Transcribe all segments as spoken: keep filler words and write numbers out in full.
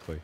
exactly.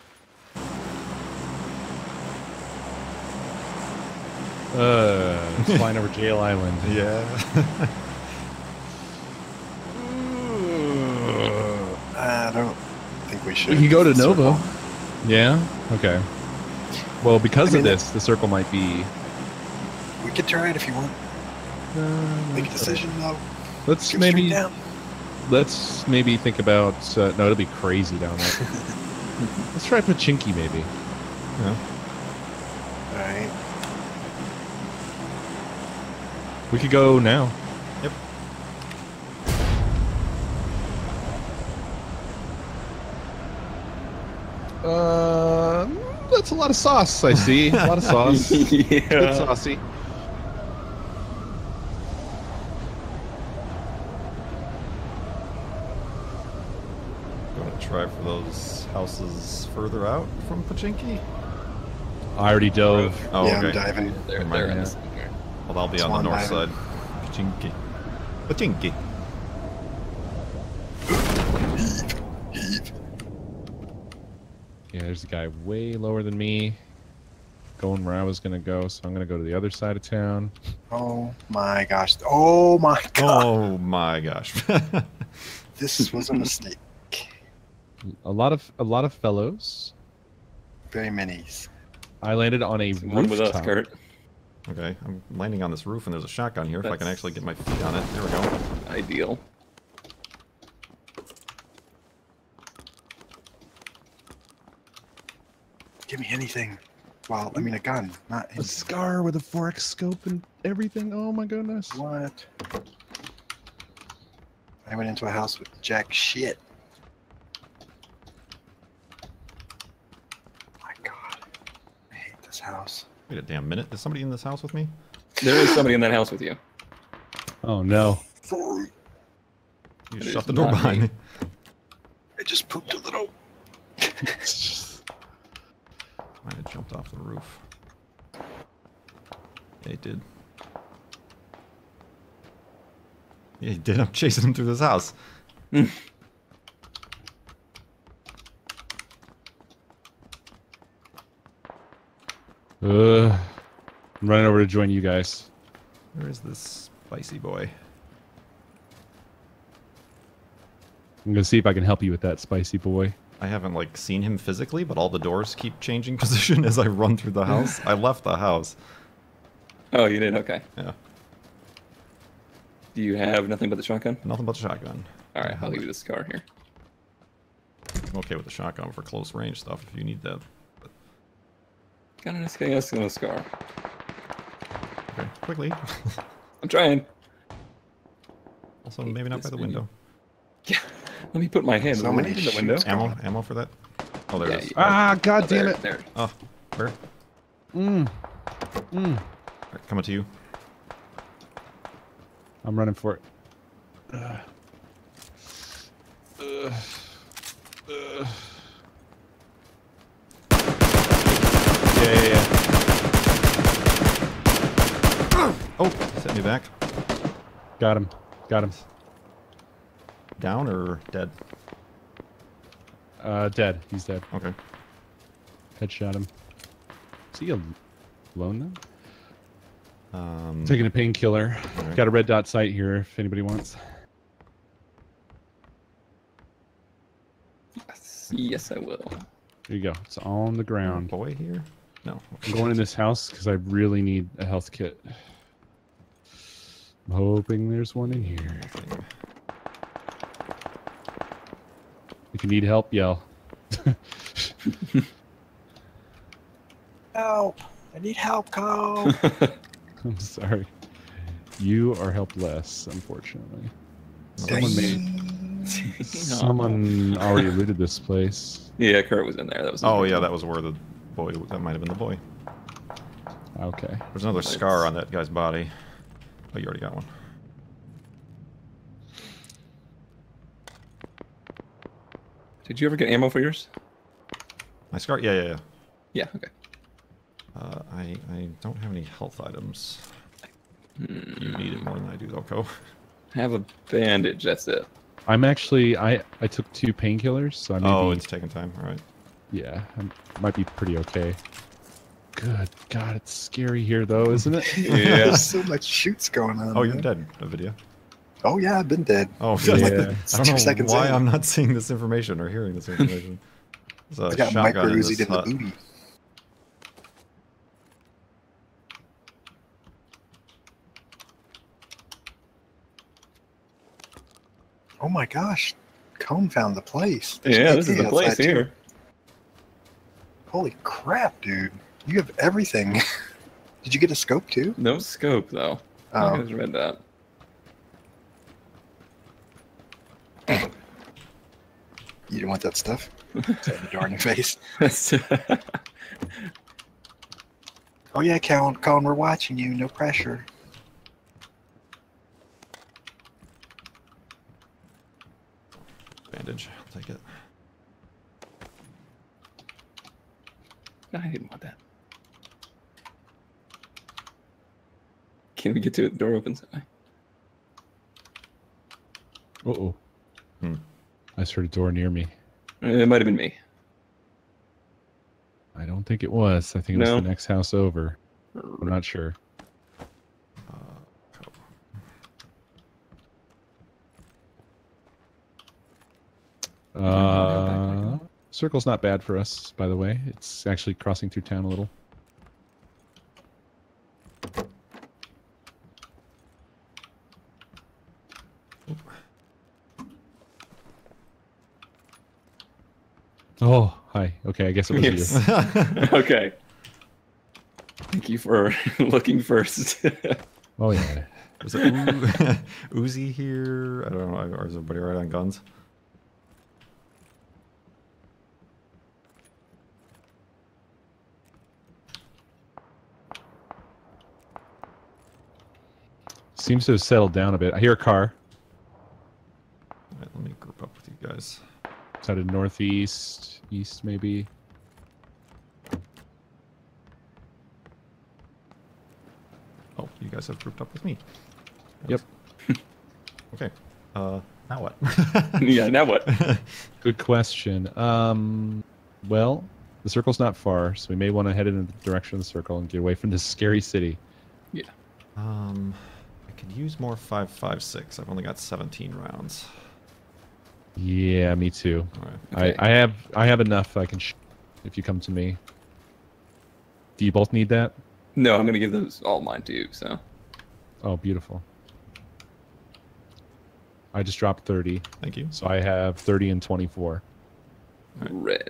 Uh, it's flying over Jail Island. Yeah. I don't think we should. We can go to Circle. Nova. Yeah. Okay. Well, because I of mean, this, the circle might be. We could try it if you want. Uh, Make a decision though. Let's Go maybe. straight down. Let's maybe think about. Uh, no, it'll be crazy down there. Let's try Pachinki maybe. Yeah. All right. We could go now. Yep. Uh, that's a lot of sauce. I see a lot of sauce. Yeah. Bit saucy. You want to try for those houses further out from Pachinki? I already dove. Oh, yeah, okay. I'm diving. They're, Never they're mind. in this. Well, I'll be on Swan the north diving. side. Pachinki. Pachinki. Heave. Heave. Yeah, there's a guy way lower than me. Going where I was gonna go, so I'm gonna go to the other side of town. Oh my gosh. Oh my god. Oh my gosh. This was a mistake. A lot of a lot of fellows. Very minis. I landed on a One with rooftop. us, Kurt. Okay, I'm landing on this roof and there's a shotgun here. If I can That's- actually get my feet on it. There we go. Ideal. Give me anything. Well, I mean a gun, not A anything. scar with a forex scope and everything. Oh my goodness. What? I went into a house with jack shit. My god. I hate this house. Wait a damn minute. Is somebody in this house with me? There is somebody in that house with you. Oh no. Sorry. You It shut is the door not behind me. me. I just pooped a little. Might have jumped off the roof. Yeah, he did. Yeah, he did. I'm chasing him through this house. Uh, I'm running over to join you guys. Where is this spicy boy? I'm gonna see if I can help you with that, spicy boy. I haven't like seen him physically, but all the doors keep changing position as I run through the house. I left the house. Oh, you did? Okay. Yeah, Do you have nothing but the shotgun? nothing but the shotgun. Alright, I'll leave you the scar here. I'm okay with the shotgun for close range stuff if you need that. Got an S K S and a scar. Okay, quickly. I'm trying. Also, maybe not by This the menu. window. Yeah. Let me put my hand So right many in the window. shoots. Ammo, ammo for that. Oh, there Yeah, it is. you- Ah, god Oh, damn there, it. There. Oh, where? Mm. Mm. Alright, coming to you. I'm running for it. Uh. Uh. Uh. Yeah, yeah, yeah. Oh, set me back. Got him. Got him. Down or dead? Uh, dead. He's dead. Okay. Headshot him. Is he alone now? Um, Taking a painkiller. Alright. Got a red dot sight here if anybody wants. Yes, yes, I will. Here you go. It's on the ground. boy here? No. I'm going in this house because I really need a health kit. I'm hoping there's one in here. If you need help, yell. Help! I need help, Cole! I'm sorry. You are helpless, unfortunately. Someone made. Someone already looted this place. Yeah, Kurt was in there. That was. his Oh victim. yeah, that was where the boy. That might have been the boy. Okay. There's another Nice. scar on that guy's body. Oh, you already got one. Did you ever get ammo for yours? My scar? Yeah, yeah, yeah. Yeah. Okay. Uh, I I don't have any health items. You need it more than I do, though, Co. I have a bandage. That's it. I'm actually I I took two painkillers, so I may Oh, be, it's taking time. All right. Yeah, I might be pretty okay. Good God, it's scary here though, isn't it? Yeah. There's so much shoots going on. Oh, you're man. dead. A video. Oh yeah, I've been dead. Oh, Yeah. Like Yeah. the I don't two know seconds why in. I'm not seeing this information or hearing this information. There's a I got shotgun micro in Uzi'd this in the hut. booty. Oh my gosh, Cone found the place. There's Yeah, A this is K the place outside, too. here. Holy crap, dude! You have everything. Did you get a scope too? No scope though. I Oh, just read that. you didn't want that stuff? Set the door in your face. Oh yeah, Colin, Colin, we're watching you. No pressure. Bandage. I'll take it. I didn't want that. Can we get to it? The door opens. Uh oh. Hmm. I just heard a door near me. It might have been me. I don't think it was. I think it was No. the next house over. I'm not sure. Uh, Uh, circle's not bad for us, by the way. It's actually crossing through town a little. Oh, hi. Okay, I guess it was Yes. you. Okay. Thank you for looking first. Oh, yeah. is it U- Uzi here? I don't know. Or is everybody right on guns? Seems to have settled down a bit. I hear a car. All right, let me group up with you guys. It's out of northeast, east maybe. Oh, you guys have grouped up with me. Yep. Okay. Uh, now what? Yeah, now what? Good question. Um, well, the circle's not far, so we may want to head in the direction of the circle and get away from this scary city. Yeah. Um, I could use more five five six. I've only got seventeen rounds. Yeah, me too. All right. Okay. I, I have I have enough I can sh if you come to me. Do you both need that? No, I'm gonna give those all mine to you. So Oh, beautiful. I just dropped thirty, Thank you. so I have thirty and twenty-four. red.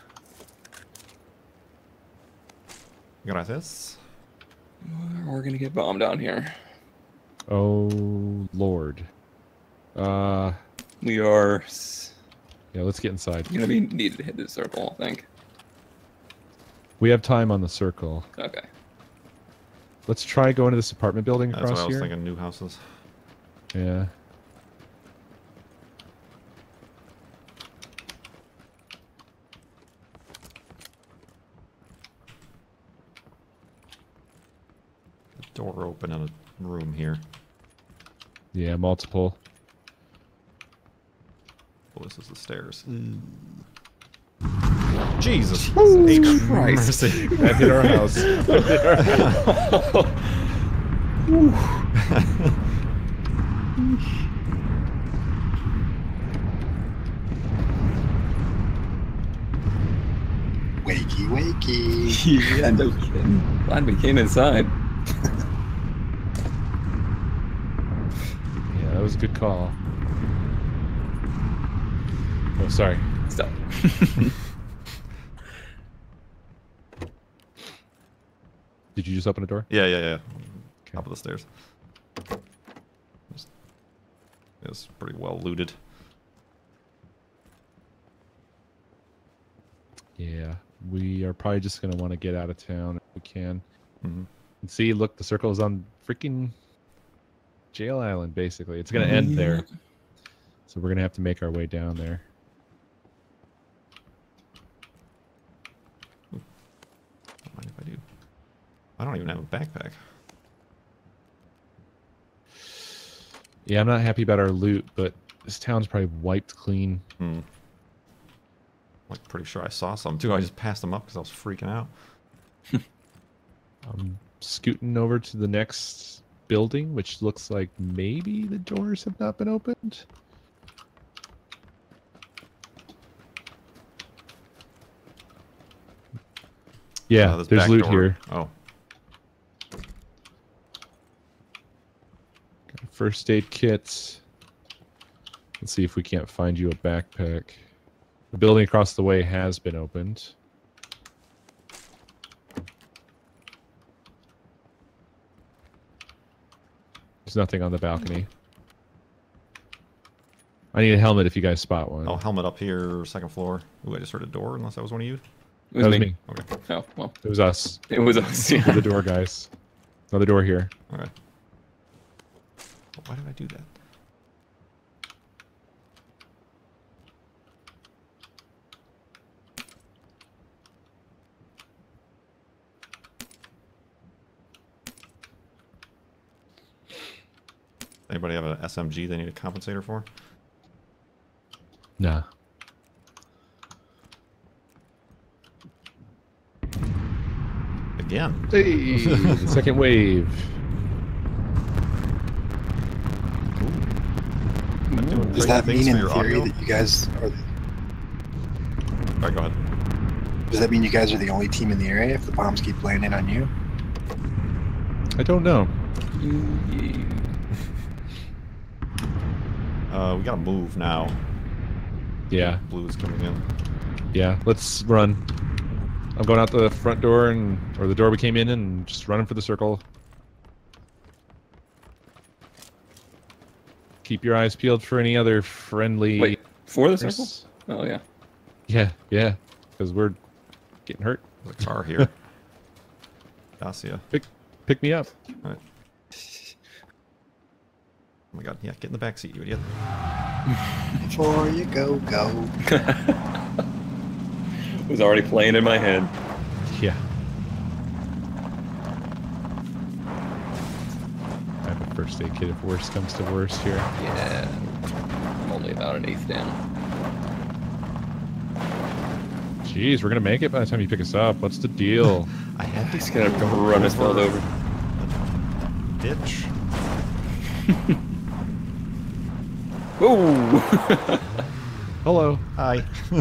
Gracias. We're gonna get bombed down here. Oh, Lord. Uh, We are s- yeah, let's get inside. gonna be needed to hit this circle. I think. We have time on the circle. Okay. Let's try going to this apartment building That's across what I was here. thinking. New houses. Yeah. Door open in a room here. Yeah, multiple. Oh, this is the stairs. Jesus. Jesus H. Christ. Mercy. That hit our house. That hit our house. wakey, wakey. Yeah, no kidding. Glad we came inside. Yeah, that was a good call. Oh, sorry. Stop. Did you just open a door? Yeah, yeah, yeah. Okay. Top of the stairs. It's, it's pretty well looted. Yeah, we are probably just going to want to get out of town if we can. Mm-hmm. And see, look, the circle is on freaking Jail Island, basically. It's going to end there. So we're going to have to make our way down there. Don't mind if I do. I don't even have a backpack. Yeah, I'm not happy about our loot, but this town's probably wiped clean. Hmm. like pretty sure I saw some too. I just passed them up because I was freaking out. I'm scooting over to the next building, which looks like maybe the doors have not been opened. Yeah, Uh, this there's back loot door. here. Oh, First aid kits. Let's see if we can't find you a backpack. The building across the way has been opened. There's nothing on the balcony. I need a helmet if you guys spot one. oh, helmet up here, second floor. Ooh, I just heard a door. Unless that was one of you. It was, that was me. me. Okay. Oh, well. It was us. It was us. We're Yeah. the door guys. Another door here. All right. Why did I do that? Anybody have an S M G they need a compensator for? Nah. Again. Hey, the second wave. I'm doing Does great that things mean for in your theory audio. that you guys are? The, All right, go ahead. does that mean you guys are the only team in the area if the bombs keep landing on you? I don't know. Uh, we gotta move now. Yeah, Blue is coming in. yeah. Let's run. I'm going out the front door and or the door we came in and just running for the circle. Keep your eyes peeled for any other friendly. Wait, for the circle? Oh, yeah. Yeah, yeah. Because we're getting hurt. There's a car here. Dacia. Pick, pick me up. All right. Oh my god, yeah, get in the back seat, you idiot. Before you go, go. It was already playing in my head. Yeah. I have a first aid kit if worst comes to worst here. Yeah. I'm only about an eighth down. Jeez, we're gonna make it by the time you pick us up. What's the deal? I had He's gonna run us all over. Ditch. Ooh! Hello. Hi.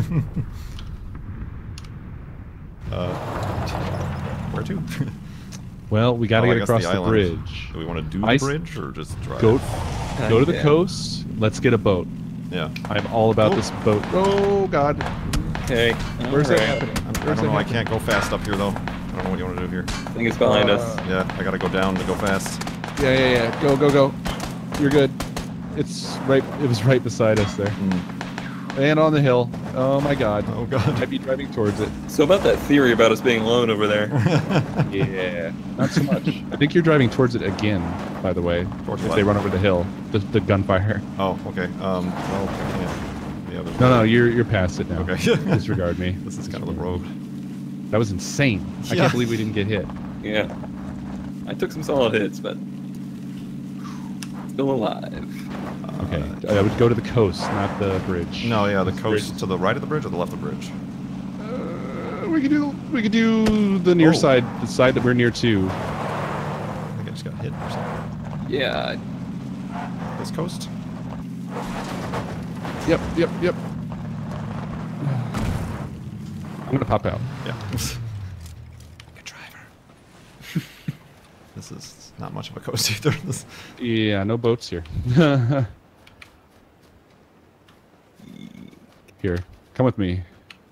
uh, where to? Well, we gotta Oh, I get guess across the the, island. bridge. Do we want to do the I s- bridge or just drive? Go, go to the Yeah. coast. Let's get a boat. Yeah. I'm all about Oh. this boat. Oh God. Okay. Where's that alright. happening? I'm, I Where's don't know. that I can't go fast up here though. I don't know what you want to do here. I think it's behind us. Uh, Yeah, I gotta go down to go fast. Yeah, yeah, yeah. Go, go, go. You're good. It's right. It was right beside us there, Mm. and on the hill. Oh my God. Oh god. Might be driving towards it. So about that theory about us being alone over there. Yeah. Not so much. I think you're driving towards it again. By the way, Towards if what? they run over the hill, the, the gunfire. Oh, okay. Um, well, I can't. Yeah, there's No, no, you're you're past it now. Okay. Disregard me. This is kind of the road. That was insane. I Yeah. can't believe we didn't get hit. Yeah. I took some solid hits, but still alive. Okay, I would go to the coast, not the bridge. No, yeah, the This coast bridge- to the right of the bridge or the left of the bridge? Uh, we could do we could do the near Oh. side, the side that we're near to. I think I just got hit or something. Yeah. This coast? Yep, yep, yep. I'm gonna pop out. Yeah. Good driver. This is not much of a coast either. This... Yeah, no boats here. Here, come with me.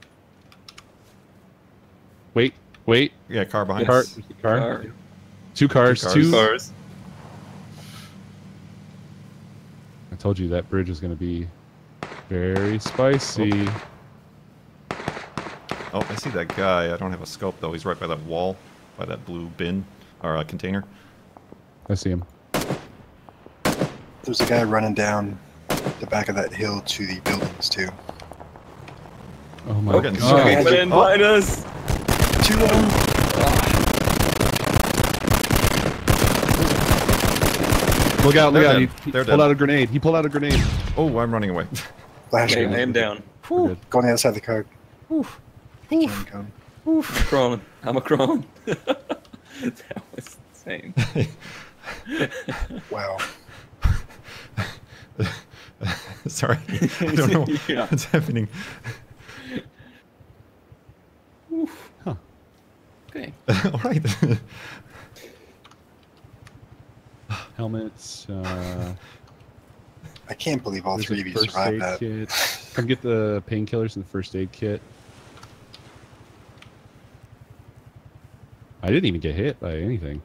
Wait, wait. Yeah, car behind Car, us. there's the car. Car. Two cars. Two Two. cars. Cars. I told you that bridge is gonna be very spicy. Oh, I see that guy. I don't have a scope though. He's right by that wall, by that blue bin or uh, container. I see him. There's a guy running down the back of that hill to the buildings too. Oh my We're getting God. scared. Coming in Oh. behind us. Two of them. Look out! Look They're out! He, dead. he They're pulled dead. out a grenade. He pulled out a grenade. Oh, I'm running away. Flash Okay, I grenade. am down. We're good. Go on the other side of the car. Oof. Flame cone. I'm crawling. I'm a crawling. That was insane. Wow. Sorry. I don't know Yeah. what's happening. Oof. Huh. Okay. All right. Helmets. Uh, I can't believe all there's three a of you first survived aid that. kit. Come get the painkillers and the first aid kit. I didn't even get hit by anything.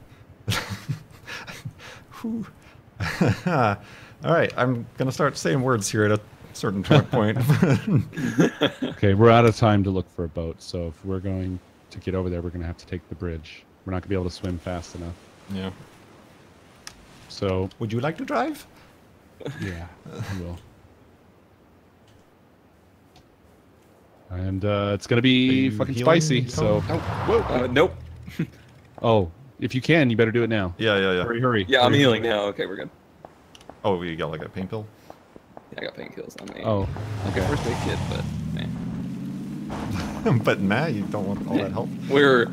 Whew. All right, I'm gonna start saying words here at a certain point. Okay, we're out of time to look for a boat, so if we're going to get over there, we're going to have to take the bridge. We're not going to be able to swim fast enough. Yeah. So, Would you like to drive? yeah, we will. And uh, it's going to be you fucking healing, spicy, so... Cone? Whoa! Uh, nope. Oh, if you can, you better do it now. Yeah, yeah, yeah. Hurry, hurry. Yeah, I'm hurry. healing now. Okay, we're good. Oh, you got like a pain pill? Yeah, I got painkillers on me. Oh, Like a first aid kit, but man. But Matt, you don't want all that help. We're.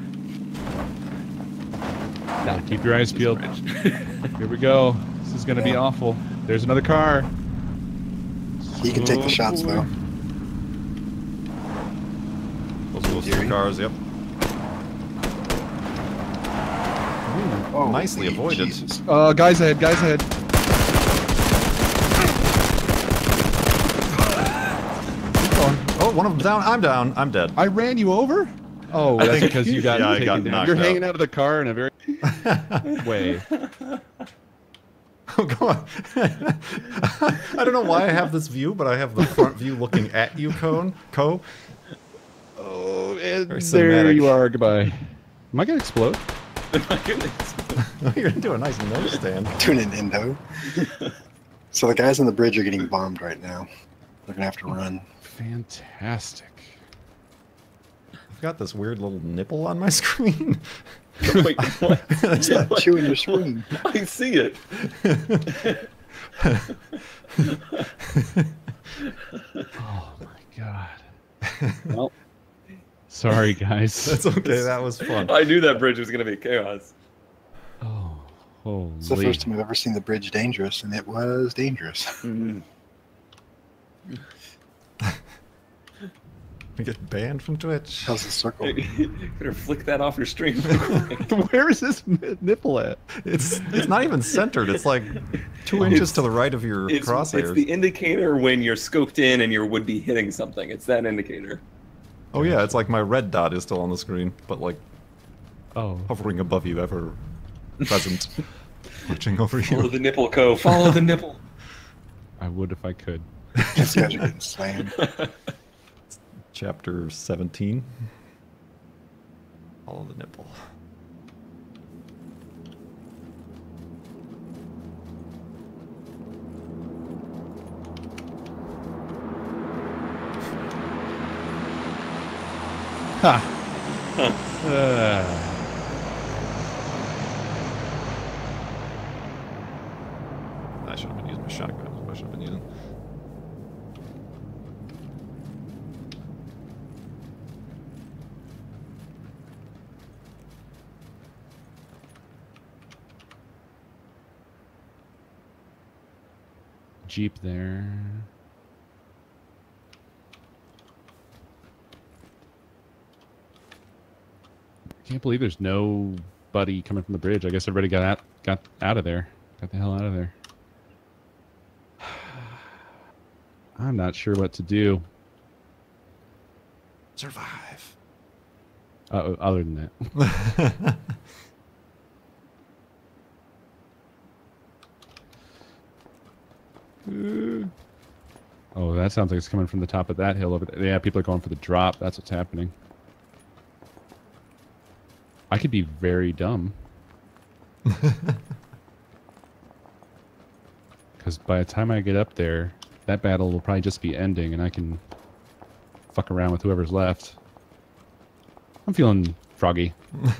yeah, keep your eyes peeled. Here we go. This is going to be Yeah. awful. There's another car. He can take the shots, though. Those are those two Theory. cars, yep. Ooh, Oh, nicely avoided. Jesus. Uh, guys ahead, guys ahead. Oh, one of them down. I'm down. I'm dead. I ran you over? Oh, I that's think- because you got yeah, I taken got down. knocked You're out. hanging out of the car in a very way. Oh, go on. I don't know why I have this view, but I have the front view looking at you, Cone. Co. Oh, and Very there cinematic. you are. Goodbye. Am I gonna explode? My goodness. You're gonna do a nice nose stand. Doing an endo. So the guys on the bridge are getting bombed right now. They're gonna have to run. Fantastic. I've got this weird little nipple on my screen. Wait, what? That's not- Chewing your screen. I see it. Oh my god. Well, sorry guys. That's okay. That was fun. I knew that bridge was gonna be chaos. Oh, holy. It's the first time I've ever seen the bridge dangerous, and it was dangerous. Mm. We get banned from Twitch. How's the circle? Better flick that off your stream. Where is this n- nipple at? It's it's not even centered. It's like two inches It's- to the right of your It's, crosshairs. it's the indicator when you're scoped in and you would be hitting something. It's that indicator. Oh yeah, it's like my red dot is still on the screen, but like Oh. hovering above you, ever present, watching over Follow you. the nipple, Co. Follow the nipple. I would if I could. These guys are getting slammed. Chapter seventeen. Follow the nipple. Ha! Uh, I should have been using my shotgun. That's what I should have been using. Jeep there. Can't believe there's nobody coming from the bridge. I guess everybody got out, got out of there. Got the hell out of there. I'm not sure what to do. Survive. Uh, other than that. Oh, that sounds like it's coming from the top of that hill over there. Yeah, people are going for the drop. That's what's happening. I could be very dumb. Because by the time I get up there, that battle will probably just be ending, and I can fuck around with whoever's left. I'm feeling froggy.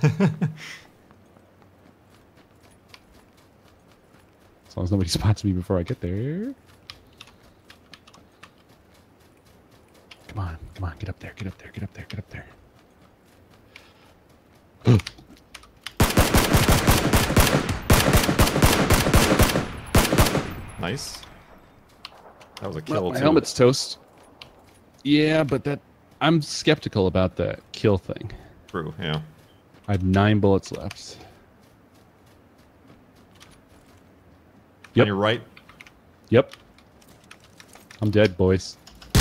As long as nobody spots me before I get there. Come on, come on, get up there, get up there, get up there, get up there. Nice. That was a kill. Well, my too. helmet's toast. Yeah, but that I'm skeptical about that kill thing. True. Yeah. I have nine bullets left. On Yep. your right. Yep. I'm dead, boys.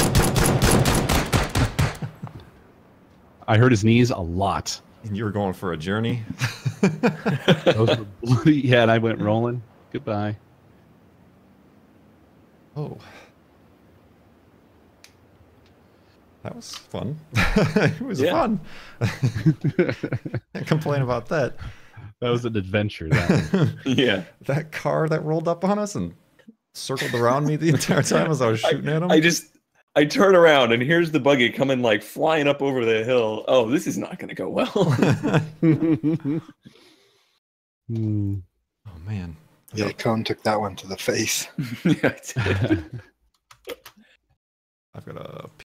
I hurt his knees a lot. And you were going for a journey. Those were bloody. Yeah, and I went rolling. Goodbye. Oh. That was fun. It was Yeah. fun. Can't complain about that. That was an adventure. That Yeah. That car that rolled up on us and circled around me the entire time as I was shooting at him. I just I turn around and here's the buggy coming like flying up over the hill. Oh, this is not going to go well. Hmm. Oh man. Yeah, Cone took that one to the face. Yeah, I did. I've got a